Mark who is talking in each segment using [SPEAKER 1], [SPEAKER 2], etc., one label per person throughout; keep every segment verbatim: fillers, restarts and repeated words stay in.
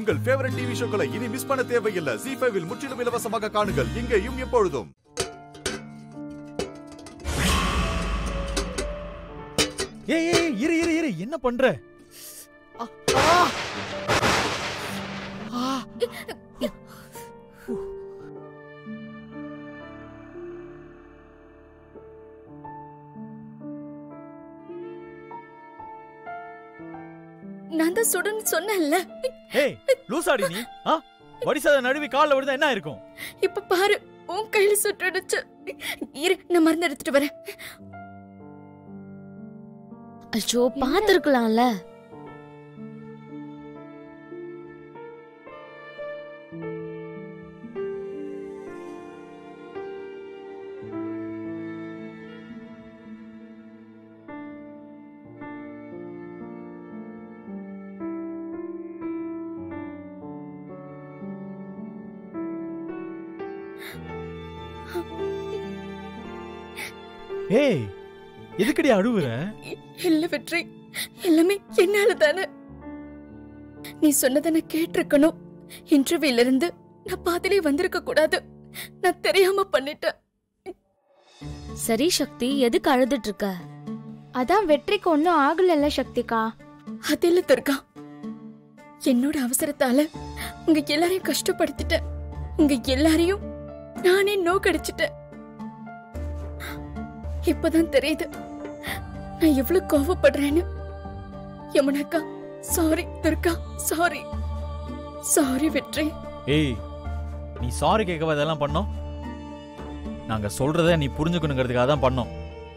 [SPEAKER 1] உங்கள் favourite TV ஷோக்களை இனி miss பண்ண தேவையில்லை. ஜீ ஃபைவ் இல் முற்றிலும் இலவசமாக காணுங்கள். இங்கேயும் எப்பொழுதும்.
[SPEAKER 2] ஏய் ஏய் இரு இரு இரு என்ன பண்ற?
[SPEAKER 3] நான் தான் சுடுன்னு சொன்னேன்ல.
[SPEAKER 2] ஏய் லூசாடி நீ. ஆ வடிசாத நடுவி கால்ல விழுந்தா என்ன இருக்கும்?
[SPEAKER 3] இப்ப பாரு உன் கையில சுட்டுடுச்சு. இரு நான் மருந்து எடுத்துட்டு வரேன்.
[SPEAKER 4] அச்சோ பாத்துருக்கலாம்ல.
[SPEAKER 2] ஏய் எதுக்கடி அழுவுற?
[SPEAKER 3] இல்ல வெற்றி, எல்லாமே என்னால தானே. நீ சொன்னதை நான் கேட்டிருக்கணும். இன்டர்வியூல இருந்து நான் பாதிலே வந்திருக்க கூடாது. நான் தெரியாம பண்ணிட்டேன்.
[SPEAKER 4] சரி சக்தி, எதுக்கு அழுதுட்டு இருக்க?
[SPEAKER 5] அதான் வெற்றிக்கு ஒன்னும் ஆகலல்ல சக்திகா.
[SPEAKER 3] அதில்ல துர்கா, என்னோட அவசரத்தால உங்க எல்லாரையும் கஷ்டப்படுத்திட்டேன். உங்க எல்லாரையும் நானே நோக்கடிச்சிட்டேன். இப்பதான் தெரியுது நான் எவ்வளவு கோவப்படுறேன்னு. யமுனாக்கா sorry. Durga sorry. Sorry Vetri.
[SPEAKER 2] ஏய் நீ சாரி கேட்கவா இதெல்லாம் பண்ணோம்? நாங்க சொல்றத நீ புரிஞ்சுக்கணுங்கிறதுக்காக தான் பண்ணோம்.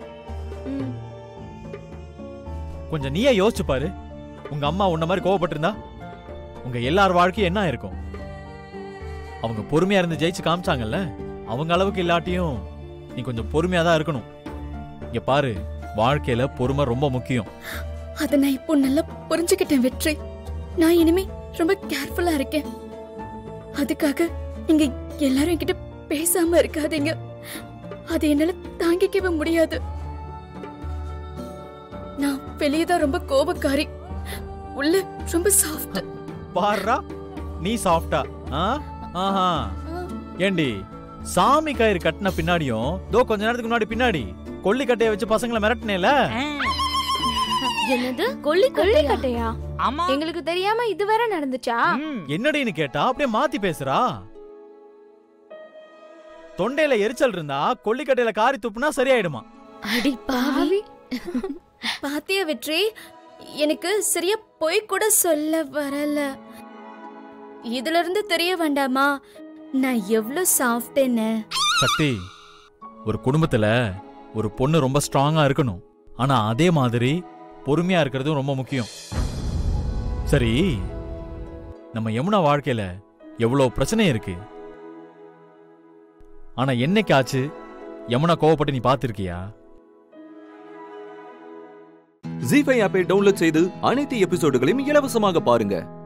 [SPEAKER 2] கொஞ்சம் நீயே யோசிச்சு பாரு. உங்க அம்மா உன்ன மாதிரி கோவப்பட்டிருந்தா உங்க எல்லார் வாழ்க்கையும் என்ன இருக்கும்? அவங்க பொறுமையா இருந்து ஜெயிச்சு காமிச்சாங்கல்ல, அவங்க அளவுக்கு இல்லாட்டியும் நீ கொஞ்சம் பொறுமையா தான் இருக்கணும். இங்க பாரு, வாழ்க்கையில பொறுமை ரொம்ப முக்கியம்.
[SPEAKER 3] அத நான் இப்போ நல்லா புரிஞ்சுக்கிட்டேன் வெற்றி. நான் இனிமே ரொம்ப கேர்ஃபுல்லா இருக்கேன். அதுக்காக நீங்க எல்லாரும் என்கிட்ட பேசாம இருக்காதீங்க. அது என்னால தாங்கிக்கவே முடியாது. நான் வெளியதான் ரொம்ப கோபக்காரி, உள்ள ரொம்ப சாஃப்ட்.
[SPEAKER 2] பாருடா நீ சாஃப்டா. ஆஹா ஏண்டி சாமி கயிறு கட்டின பின்னாடியும் தோ கொஞ்ச நேரத்துக்கு முன்னாடி பின்னாடி கொல்லிக்கட்டைய வச்சு பசங்களை மிரட்டினேல.
[SPEAKER 4] என்னது கொல்லி
[SPEAKER 5] கொல்லிக்கட்டையா?
[SPEAKER 6] ஆமா,
[SPEAKER 5] எங்களுக்கு தெரியாம இதுவரை நடந்துச்சா?
[SPEAKER 2] என்னடின்னு கேட்டா அப்படியே மாத்தி பேசுறா. தொண்டையில எரிச்சல் இருந்தா கொல்லிக்கட்டையில காரி துப்புனா சரியாயிடுமா?
[SPEAKER 4] அடி பாவி.
[SPEAKER 3] பாத்தியா வெற்றி, எனக்கு சரியா போய் கூட சொல்ல வரல. இதுல இருந்து தெரிய வேண்டாமா நான் எவ்வளவு சாஃப்ட்னு?
[SPEAKER 2] சக்தி, ஒரு குடும்பத்துல ஒரு பொண்ணு ரொம்ப ஸ்ட்ராங்கா இருக்கணும். ஆனா அதே மாதிரி பொறுமையா இருக்கிறதும் ரொம்ப முக்கியம். சரி, நம்ம யமுனா வாழ்க்கையில எவ்வளவு பிரச்சனை இருக்கு. ஆனா என்னைக்காச்சு யமுனா கோவப்பட்டு நீ பாத்திருக்கியா?
[SPEAKER 7] ஜீ ஃபைவ் ஆப்பை டவுன்லோட் செய்து அனைத்து எபிசோடுகளையும் இலவசமாக பாருங்க.